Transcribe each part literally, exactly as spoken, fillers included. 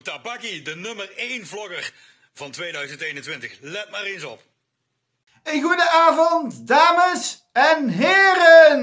Tabaki, de nummer één vlogger van tweeduizend eenentwintig. Let maar eens op. Een goede avond, dames en heren.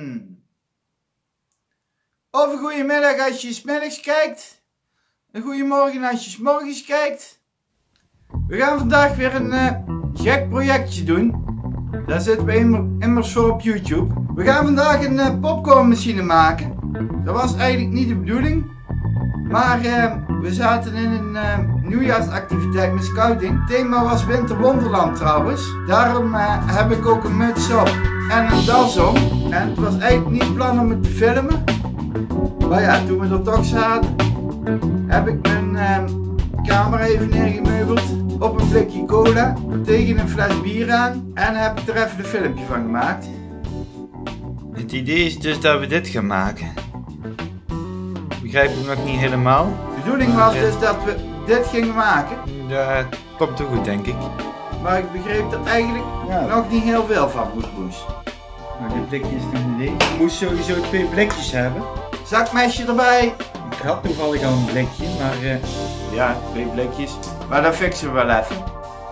Of een goede middag als je 's middags kijkt. Een goede morgen als je 's morgens kijkt. We gaan vandaag weer een uh, gek projectje doen. Daar zitten we immer, immers voor op YouTube. We gaan vandaag een uh, popcornmachine maken. Dat was eigenlijk niet de bedoeling. Maar uh, we zaten in een uh, nieuwjaarsactiviteit met scouting. Het thema was Winterwonderland trouwens. Daarom uh, heb ik ook een muts op en een das om. En het was eigenlijk niet plan om het te filmen. Maar ja, toen we er toch zaten, heb ik mijn uh, camera even neergemeubeld op een blikje cola tegen een fles bier aan. En heb ik er even een filmpje van gemaakt. Het idee is dus dat we dit gaan maken. Begrijp ik nog niet helemaal. De bedoeling was dus dat we dit gingen maken. Ja, het komt toch goed, denk ik. Maar ik begreep er eigenlijk ja. nog niet heel veel van, Boes Boes. Nou, dit blikje is nog niet leeg. Ik moest sowieso twee blikjes hebben. Zakmesje erbij. Ik had toevallig al een blikje, maar uh, ja, twee blikjes. Maar dat fixen we wel even.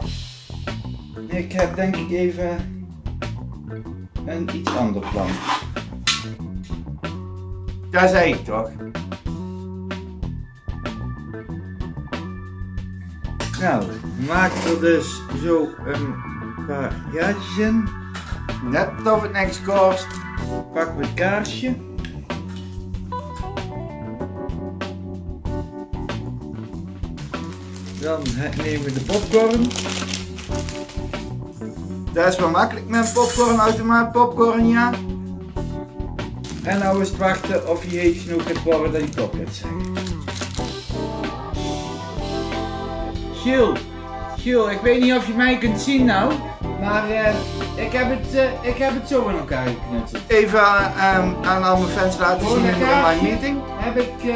Ik heb denk ik even een iets ander plan. Dat zei ik toch. Nou, we maken er dus zo een paar gaatjes in. Net of het niks kost. Pakken we het kaarsje. Dan nemen we de popcorn. Dat is wel makkelijk met een popcornautomaat, popcorn ja. En nou is het wachten of je heet genoeg gaat worden dat je pop gaat zeggen. Giel, Giel, ik weet niet of je mij kunt zien nou, maar uh, ik, heb het, uh, ik heb het zo in elkaar geknutseld. Even uh, um, aan al mijn fans laten zien in de online meeting. Heb ik, uh,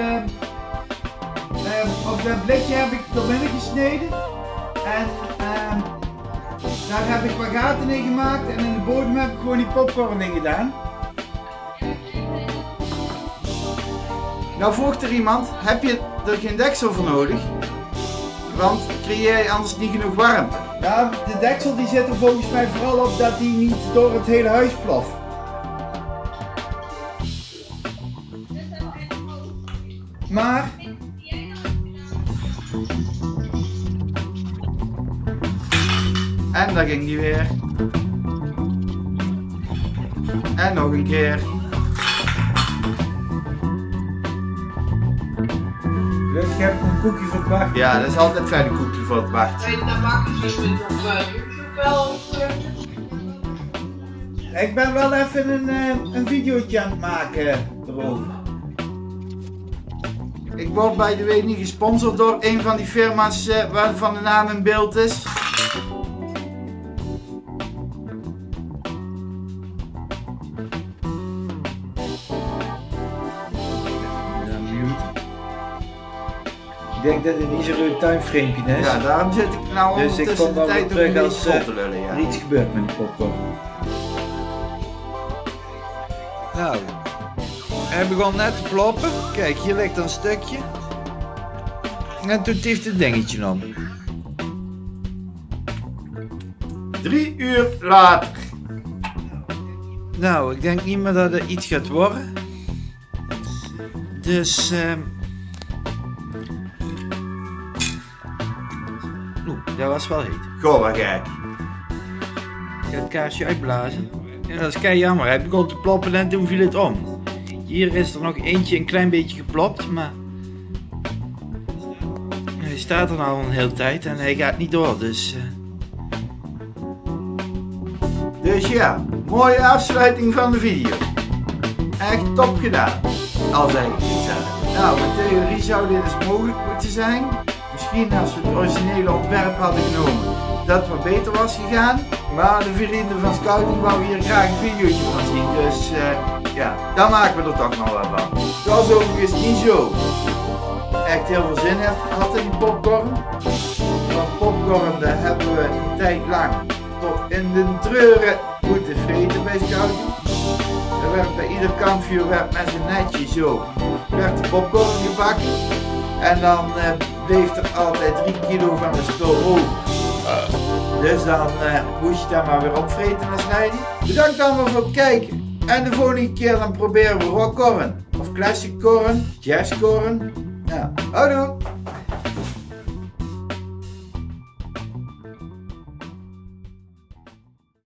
uh, of dat blikje heb ik door midden gesneden en uh, daar heb ik wat gaten in gemaakt en in de bodem heb ik gewoon die popcorn in gedaan. Nou vroeg er iemand, heb je er geen deksel voor nodig? Want creëer je anders niet genoeg warmte? Nou, de deksel die zit er volgens mij vooral op dat die niet door het hele huis ploft. Maar... En daar ging die weer. En nog een keer. Ik heb een koekje voor het wachten. Ja, dat is altijd fijn een koekje voor het wachten. Kan je dat maken dus met op YouTube wel? Ik ben wel even een, uh, een videootje aan het maken erover. Ik word bij de week niet gesponsord door een van die firma's uh, waarvan de naam in beeld is. Ik denk dat het niet zo'n leuk timeframe is. Ja, daarom zit ik nou dus ondertussen ik de tijd om een beetje vol te uh, lullen, ja. er iets gebeurt met de popcorn. Nou, hij begon net te ploppen. Kijk, hier ligt een stukje. En toen tieft het dingetje om. Drie uur later. Nou, ik denk niet meer dat er iets gaat worden. Dus... Uh, Oeh, dat was wel heet. Goh, wat gek. Ik ga het kaarsje uitblazen. Ja, dat is kei jammer. Hij begon te ploppen en toen viel het om. Hier is er nog eentje een klein beetje geplopt, maar... Hij staat er al een hele tijd en hij gaat niet door, dus... Uh... Dus ja, mooie afsluiting van de video. Echt top gedaan. Al zeg ik het zelf. Nou, in theorie zou dit eens mogelijk moeten zijn. Misschien als we het originele ontwerp hadden genomen, dat het wat beter was gegaan. Maar de vrienden van Scouting wouden hier graag een videootje van zien. Dus uh, ja, dan maken we er toch nog wel van. Het was overigens niet zo echt heel veel zin had in die popcorn. Want popcorn, daar hebben we een tijd lang tot in de treuren moeten vreten bij Scouting. Er werd bij ieder kampvuur werd met een netje zo werd de popcorn gebakken. En dan uh, bleef er altijd drie kilo van de spul over. Dus dan uh, moest je dat maar weer opvreten en snijden. Bedankt allemaal voor het kijken. En de volgende keer dan proberen we rockkorn. Of classic korn, jazzkorn. Ja, houdoe!